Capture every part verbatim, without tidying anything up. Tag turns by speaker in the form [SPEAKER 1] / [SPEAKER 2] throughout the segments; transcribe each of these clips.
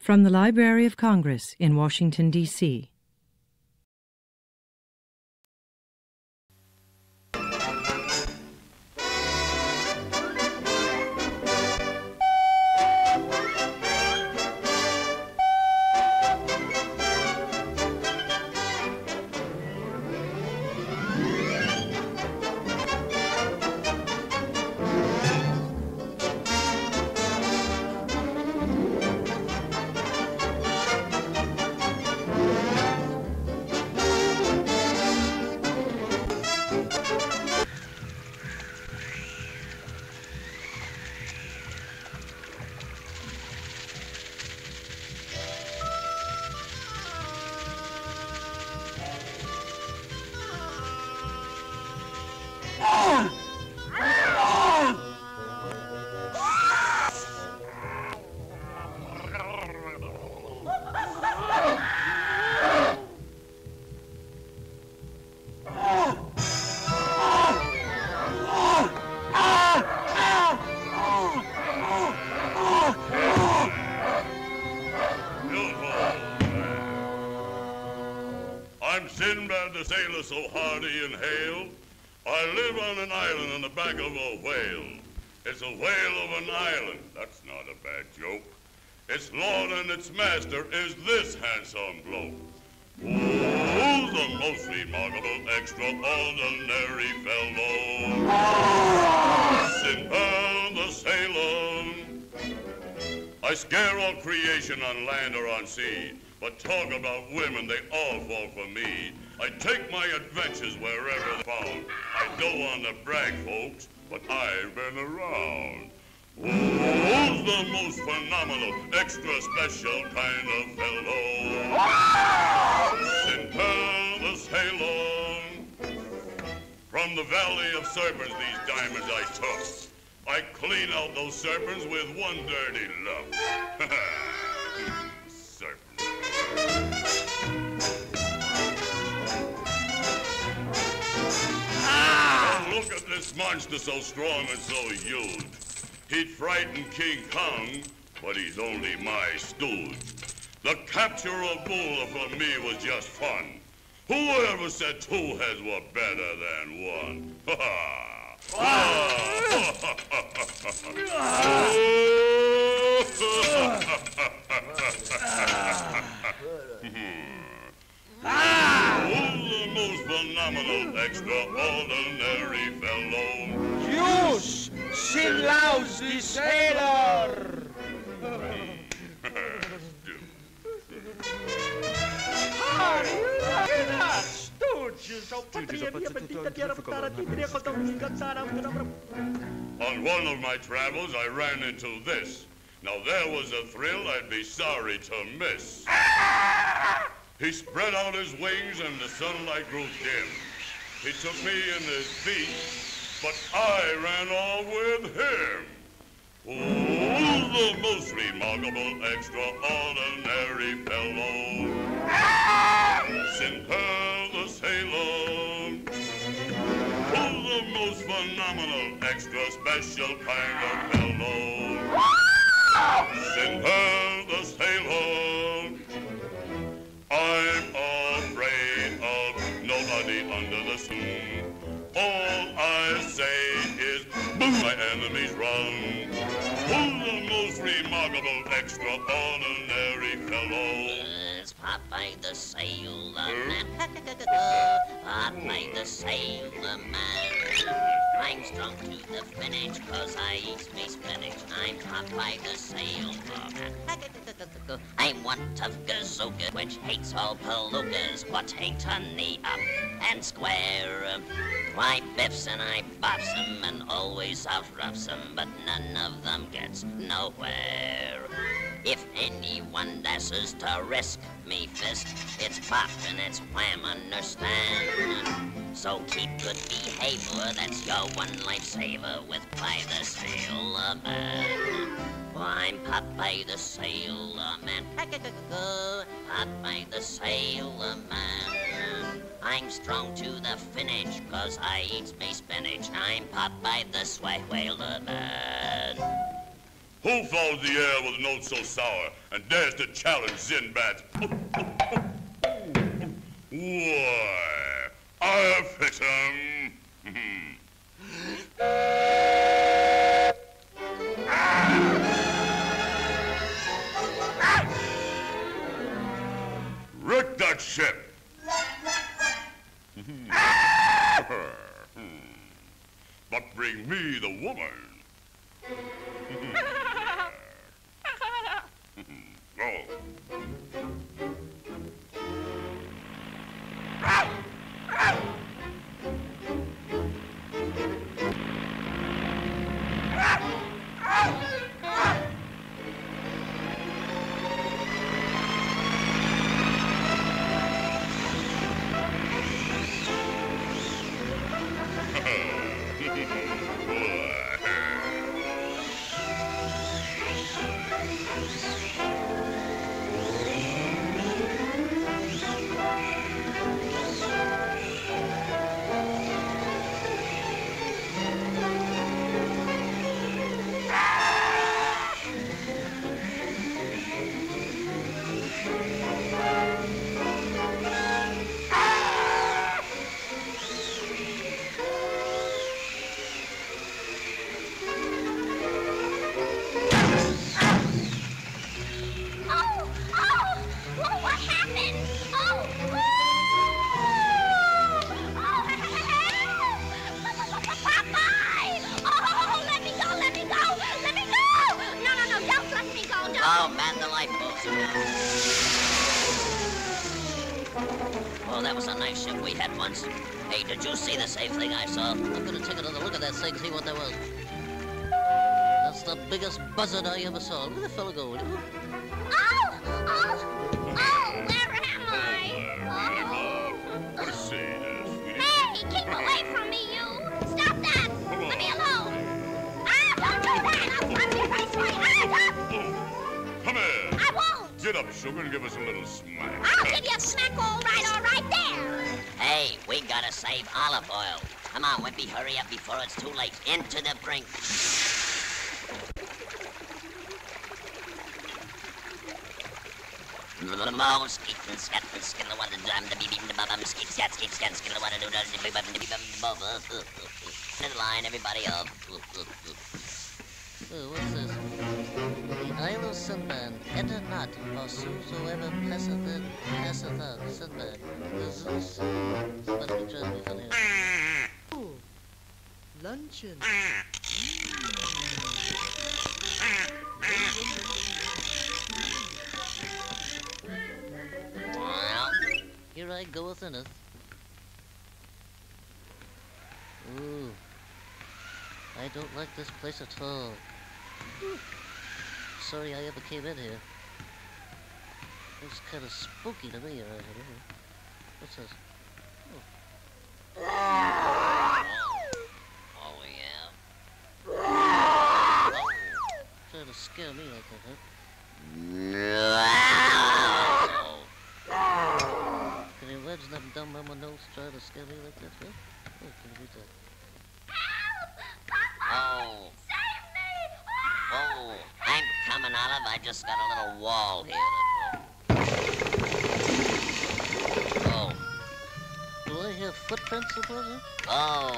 [SPEAKER 1] From the Library of Congress in Washington, D C
[SPEAKER 2] I'm Sinbad the sailor, so hardy and hale. I live on an island on the back of a whale. It's a whale of an island, that's not a bad joke. Its lord and its master is this handsome bloke. Oh, the most remarkable, extraordinary fellow. Sinbad the sailor. I scare all creation on land or on sea. But talk about women, they all fall for me. I take my adventures wherever they're found. I don't want to brag, folks, but I've been around. Who's the most phenomenal, extra special kind of fellow? Sinbad the sailor. From the Valley of Serpents, these diamonds I took. I clean out those serpents with one dirty look. Serpents. Ah! Oh, look at this monster so strong and so huge. He'd frighten King Kong, but he's only my stooge. The capture of Bula for me was just fun. Whoever said two heads were better than one? Ha ha! Who's the most phenomenal, extraordinary fellow?
[SPEAKER 3] Use Sinlaus the sailor!
[SPEAKER 2] On one of my travels, I ran into this. Now, there was a thrill I'd be sorry to miss. He spread out his wings and the sunlight grew dim. He took me in his feet, but I ran off with him. Who's the most remarkable, extraordinary fellow? Sinbad the sailor. Who's the most phenomenal, extra special kind of fellow? Sinbad the sailor. I'm afraid of nobody under the sun. All I say is, boom, my enemies run. Who's the most remarkable, extraordinary fellow?
[SPEAKER 4] It's Popeye the Sailor Man. Popeye the Sailor Man. I'm strong to the finish, cause I eat me spinach. I'm Popeye the Sailor Man. I'm one tough gazooka, which hates all palookas, but ain't honey up and square. I biffs and I bops them and always outroughs them, but none of them gets nowhere. If anyone dashes to risk me fist, it's pop and it's wham, understand? So keep good behavior, that's your one lifesaver with Popeye the Sailor Man. I'm Popeye the Sailor Man. Popeye the Sailor Man. I'm strong to the finish, cause I eats me spinach. I'm Popeye the Sway Whaler Man.
[SPEAKER 2] Who fouls the air with notes so sour and dares to challenge Sinbad? Why, I'll fix him. Wreck that ship. But bring me the woman. Go.
[SPEAKER 4] Oh, that was a nice ship we had once. Hey, did you see the same thing I saw? I'm gonna take another look at that thing, see what that was. That's the biggest buzzard I ever saw. Where the fella go?
[SPEAKER 5] Oh! Oh! Oh! Where am I?
[SPEAKER 2] Oh. What is saying, uh, sweetie?
[SPEAKER 5] Hey! Keep away from me, you! Stop that! Let me alone! Ah! Don't do that! I'll punch your face right! Ah!
[SPEAKER 2] Oh, come here.
[SPEAKER 5] I won't!
[SPEAKER 2] Get up, sugar, and give us a little smack.
[SPEAKER 5] I'll give you a smack all right, all right there!
[SPEAKER 4] Hey, we gotta save olive oil. Come on, Wimpy, hurry up before it's too late. Into the brink. Mo, skeet and scat and skin the one and drum the beep the bum skeet scat skeet scat skin the one and do the beep bum the beep bum. In line, everybody up. Oh, what's this? The Isle of Sinbad, enter not, or whosoever passeth it, passeth out, Sinbad. This is, what are we trying to be funny?
[SPEAKER 6] Oh, luncheon.
[SPEAKER 4] Well, here I go within it. Ooh, I don't like this place at all. Whew. Sorry I ever came in here. It's kind of spooky to me around here. What's this? Oh, oh yeah. Oh. Trying to scare me like that, huh? Can you imagine that dumb mama nose trying to scare me like that, huh? Oh, can you read that?
[SPEAKER 5] Help! Papa!
[SPEAKER 4] Oh.
[SPEAKER 5] Save me!
[SPEAKER 4] Oh, I'm coming, Olive. I just got a little wall here. Oh. Do I hear footprints up there? Oh.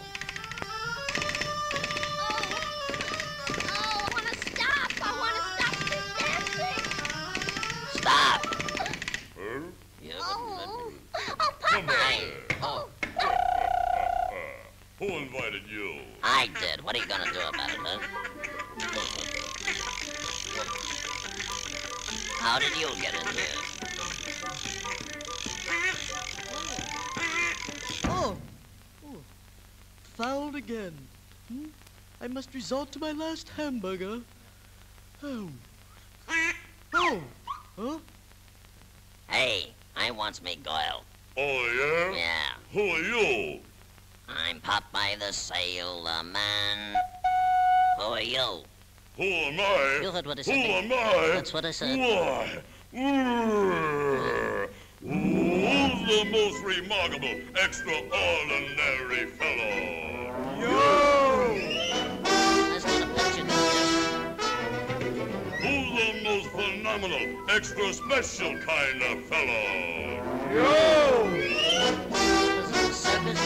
[SPEAKER 5] Oh, I want to stop! I want to stop this dancing!
[SPEAKER 4] Stop!
[SPEAKER 2] Huh?
[SPEAKER 4] You
[SPEAKER 5] Oh,
[SPEAKER 4] wouldn't
[SPEAKER 5] oh,
[SPEAKER 2] Come
[SPEAKER 5] Papa!
[SPEAKER 2] here.
[SPEAKER 4] Oh,
[SPEAKER 2] Who invited you?
[SPEAKER 4] I did. What are you gonna do about it, huh? How did you get in here?
[SPEAKER 6] Oh, oh, fouled again. Hmm? I must resort to my last hamburger. Oh. Oh. Huh?
[SPEAKER 4] Hey, I wants me Goyle.
[SPEAKER 2] Oh, yeah?
[SPEAKER 4] Yeah,
[SPEAKER 2] Who are you?
[SPEAKER 4] I'm Popeye the Sailor Man. Who are you?
[SPEAKER 2] Who am I?
[SPEAKER 4] You heard what I
[SPEAKER 2] Who
[SPEAKER 4] said.
[SPEAKER 2] am I?
[SPEAKER 4] That's what I said.
[SPEAKER 2] Why? Who's the most remarkable, extraordinary fellow?
[SPEAKER 6] Yo!
[SPEAKER 4] Nice little picture, good.
[SPEAKER 2] phenomenal, extra special kind of fellow.
[SPEAKER 3] Yo!
[SPEAKER 4] This is a circus.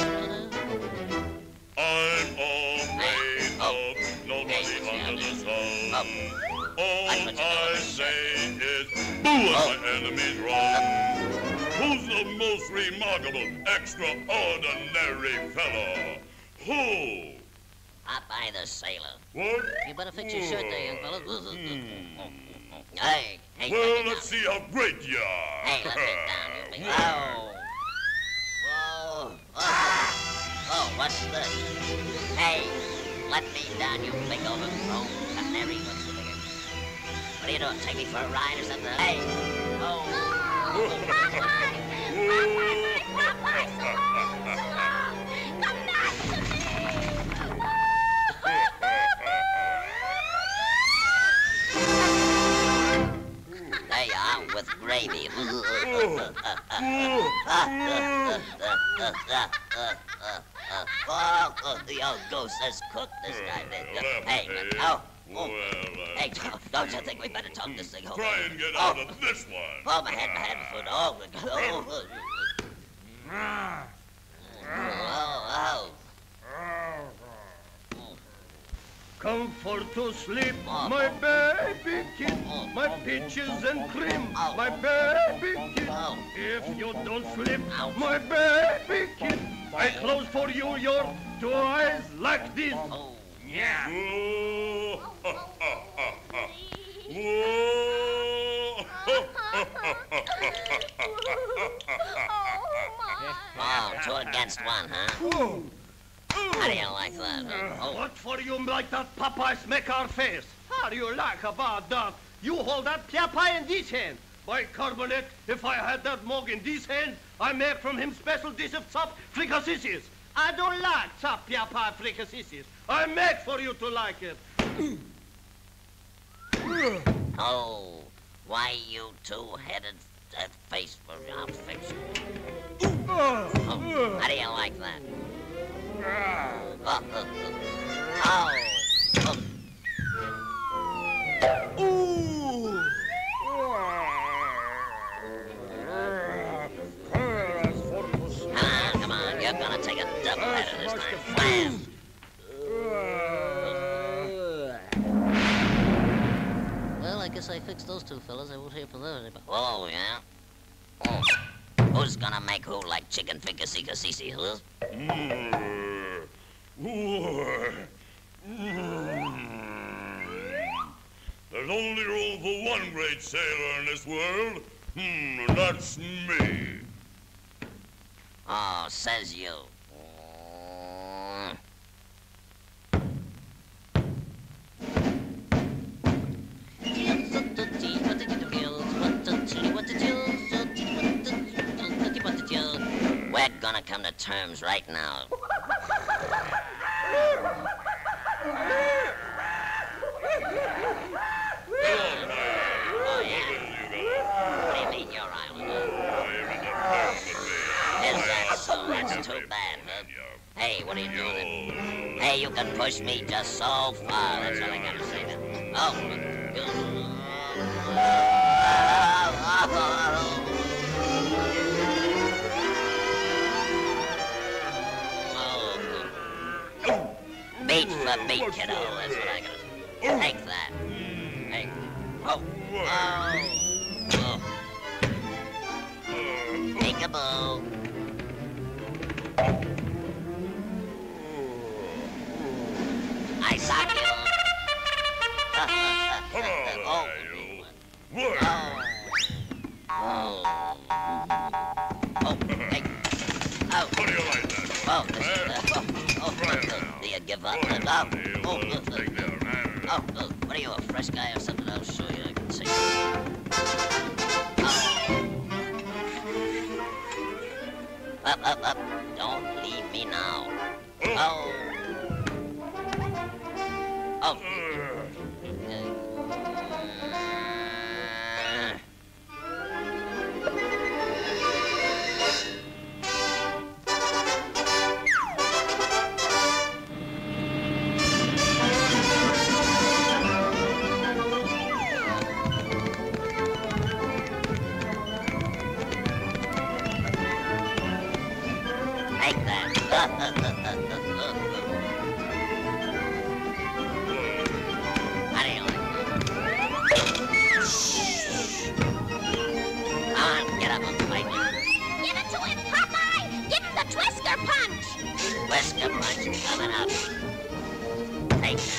[SPEAKER 2] I'm all made
[SPEAKER 4] Oh.
[SPEAKER 2] up, nobody
[SPEAKER 4] Hey,
[SPEAKER 2] under the sun.
[SPEAKER 4] Oh.
[SPEAKER 2] All
[SPEAKER 4] I put you
[SPEAKER 2] I
[SPEAKER 4] down.
[SPEAKER 2] say is, boo as
[SPEAKER 4] Oh.
[SPEAKER 2] my enemies run. Who's the most remarkable, extraordinary fellow? Who?
[SPEAKER 4] Popeye the Sailor.
[SPEAKER 2] What?
[SPEAKER 4] You better fix your shirt there, young fella. Hey, hey, let
[SPEAKER 2] Well,
[SPEAKER 4] me
[SPEAKER 2] let's
[SPEAKER 4] down.
[SPEAKER 2] see how great you are.
[SPEAKER 4] Hey, let me down, you big... Oh. Whoa. Oh. Oh, what's this? Hey, let me down, you big overgrown canary. What's the bigger? What are you doing? Take me for a ride or something? Hey. Oh.
[SPEAKER 5] Oh, Popeye! Popeye! Popeye! So long! So long! Come back to me!
[SPEAKER 4] There you are, with gravy. Oh, the old goose has cooked this guy. Hey,
[SPEAKER 2] Hey.
[SPEAKER 4] oh,
[SPEAKER 2] Well,
[SPEAKER 4] oh.
[SPEAKER 2] uh,
[SPEAKER 4] Hey, don't you think we better talk this thing over?
[SPEAKER 2] try and get
[SPEAKER 4] Oh.
[SPEAKER 2] out of this one.
[SPEAKER 4] Oh, my head, my head, foot. Oh, oh, oh, oh, oh.
[SPEAKER 3] Comfort to sleep,
[SPEAKER 4] Oh.
[SPEAKER 3] my baby kid,
[SPEAKER 4] Oh.
[SPEAKER 3] my peaches and cream,
[SPEAKER 4] Oh.
[SPEAKER 3] my baby kid.
[SPEAKER 4] Oh.
[SPEAKER 3] If you don't sleep,
[SPEAKER 4] Ow.
[SPEAKER 3] my baby kid, I close for you your two eyes like this.
[SPEAKER 4] Oh.
[SPEAKER 3] Yeah.
[SPEAKER 2] Whoa.
[SPEAKER 4] Oh, two against one, huh? How do you like that? huh? Oh,
[SPEAKER 3] What for you like that Popeye make our face? How do you like about that? You hold that pie in this hand. Bicarbonate, if I had that mug in this hand, I make from him special dish of chop fricassees. I don't like chop pie fricassees. I make for you to like it.
[SPEAKER 4] oh. Why you two-headed that face for I'll fix you. Oh, how do you like that? Oh, oh, oh. oh. Come on, come on. You're gonna take a double header this time. Wham! Well, I guess I fixed those two fellas. I won't hear from them anymore. Oh, yeah? Oh. Who's gonna make who like chicken fricassee cassisi, huh?
[SPEAKER 2] There's only room for one great sailor in this world. Hmm, and that's me.
[SPEAKER 4] Oh, says you. We're gonna come to terms right now. Oh, yeah? What do you mean, your island? Is that so? That's too bad, huh? Hey, what are you doing? Hey, you can push me just so far. That's all I gotta say then. Oh. Oh. Beat for beat, kiddo. That's what I gotta say. Take that. Hey. Oh. Oh. Oh. Peekaboo. I sock you.
[SPEAKER 2] Come on,
[SPEAKER 4] Oh.
[SPEAKER 2] there, you. Work.
[SPEAKER 4] Oh. Oh. Hey. Oh.
[SPEAKER 2] How do you like that?
[SPEAKER 4] Oh. This is,
[SPEAKER 2] Huh?
[SPEAKER 4] uh, oh. Oh.
[SPEAKER 2] Try it now.
[SPEAKER 4] Do you give up?
[SPEAKER 2] Go
[SPEAKER 4] Oh.
[SPEAKER 2] ahead,
[SPEAKER 4] Oh.
[SPEAKER 2] buddy.
[SPEAKER 4] Oh.
[SPEAKER 2] We'll take care of that.
[SPEAKER 4] Oh. Oh. What are you, a fresh guy or something? I'll show you. I can see. Oh. Up, up, up. Don't leave me now. Oh. Oh. Get up and fight me.
[SPEAKER 5] Give it to him, Popeye! Give him the Twister Punch!
[SPEAKER 4] Whisker punch coming up. Take that.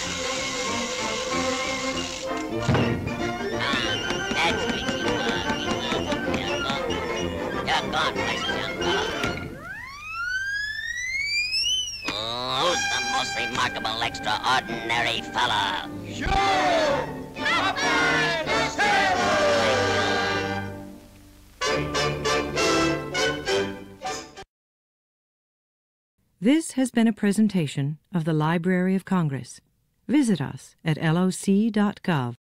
[SPEAKER 4] Ah, that's easy work. You're gone. You're gone places, young fellow. Who's the most remarkable, extraordinary fella?
[SPEAKER 5] Popeye the
[SPEAKER 1] This has been a presentation of the Library of Congress. Visit us at L O C dot gov.